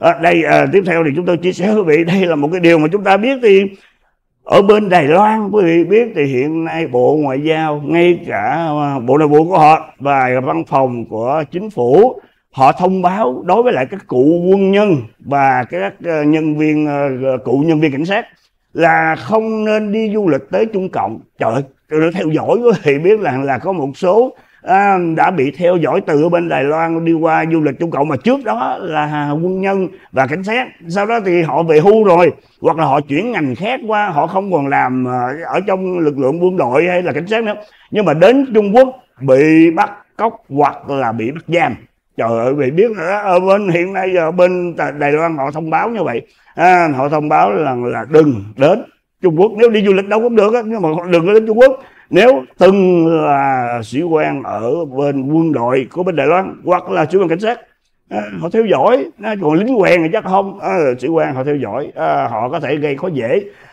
Tiếp theo thì chúng tôi chia sẻ với quý vị, đây là một cái điều mà chúng ta biết. Thì ở bên Đài Loan, quý vị biết thì hiện nay Bộ Ngoại giao, ngay cả Bộ Nội vụ của họ và văn phòng của chính phủ, họ thông báo đối với lại các cụ quân nhân và các nhân viên cụ nhân viên cảnh sát là không nên đi du lịch tới Trung Cộng. Trời ơi, tôi theo dõi quý vị biết là có một số đã bị theo dõi từ bên Đài Loan đi qua du lịch Trung Cộng, mà trước đó là quân nhân và cảnh sát, sau đó thì họ về hưu rồi, hoặc là họ chuyển ngành khác qua, họ không còn làm ở trong lực lượng quân đội hay là cảnh sát nữa, nhưng mà đến Trung Quốc bị bắt cóc hoặc là bị bắt giam. Trời ơi, bị biết nữa, ở bên hiện nay giờ bên Đài Loan họ thông báo như vậy, họ thông báo là đừng đến Trung Quốc. Nếu đi du lịch đâu cũng được á, nhưng mà đừng có đến Trung Quốc. Nếu từng là sĩ quan ở bên quân đội của bên Đài Loan hoặc là sĩ quan cảnh sát, họ theo dõi, còn lính quèn thì chắc không, sĩ quan họ theo dõi, họ có thể gây khó dễ